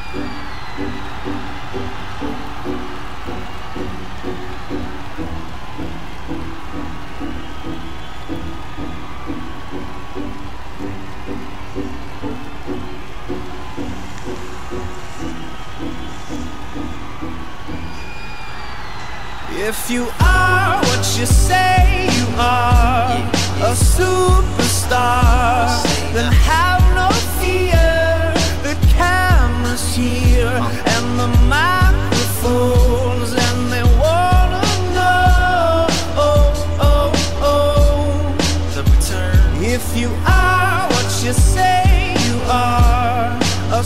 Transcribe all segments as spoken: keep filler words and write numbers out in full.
If you are what you say you are, a superstar, then have no fear. The camera's here and the microphones, and they wanna know, oh, oh, oh, the return. If you are what you say you are, a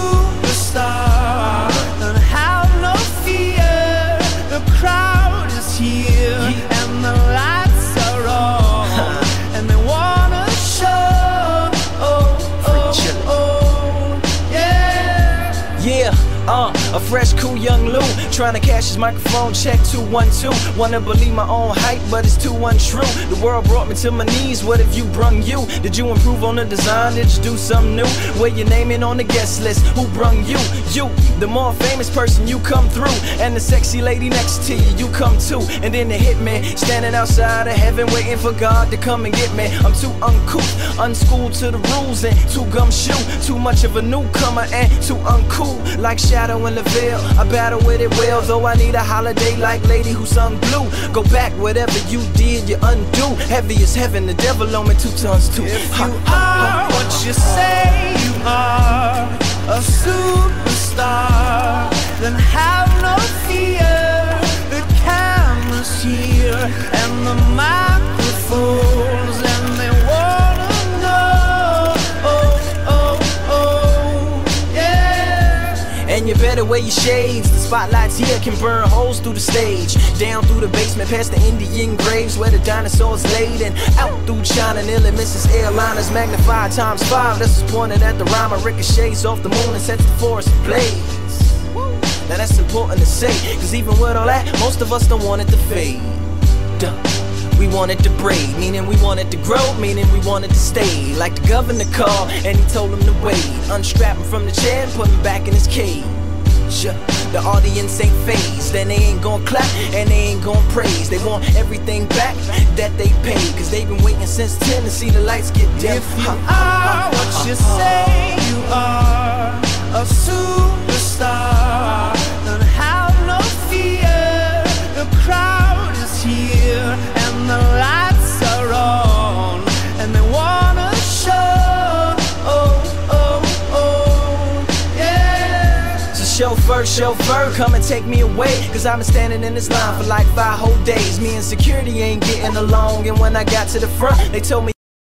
superstar, then have no fear. The crowd is here and the lights are on, and they wanna show, oh, oh, oh, yeah. Yeah, uh, a fresh, cool young Lou, trying to cash his microphone check two one two. Wanna believe my own hype, but it's too untrue. The world brought me to my knees, what have you brung you? Did you improve on the design, did you do something new? Where your name in on the guest list, who brung you? You, the more famous person, you come through. And the sexy lady next to you, you come too. And then the hitman, standing outside of heaven, waiting for God to come and get me. I'm too uncouth, unschooled to the rules, and too gumshoe. Too much of a newcomer and too uncool. Like Shadow in the Veil, I battle with it well, though I need a holiday like Lady who sung Blue. Go back, whatever you did, you undo. Heavy as heaven, the devil on me two tons too. If you are what you say you are, a superstar, then have no fear. The camera's here and the microphones, and they wanna know, oh, oh, oh, yeah. And you better wear your shades, the spotlights here can burn holes through the stage. Down through the basement, past the Indian graves where the dinosaurs laid, and out through China, nearly misses airliners, magnified times five. This is pointed at the rhyme, ricochets off the moon and sets the forest ablaze. Now that's important to say, cause even with all that, most of us don't want it to fade. Duh. We want it to braid, meaning we want it to grow, meaning we want it to stay. Like the governor called and he told him to wait. Unstrap him from the chair and put him back in his cage. The audience ain't phased, and they ain't gon' clap and they ain't gon' praise. They want everything back that they paid, cause they've been waiting since ten to see the lights get dim. If you are what you say you are, a superstar, then have no fear. The crowd is here and the lights are on, and they wanna show, oh, oh, oh, yeah. So chauffeur, chauffeur, come and take me away, cause I've been standing in this line for like five whole days. Me and security ain't getting along, and when I got to the front, they told me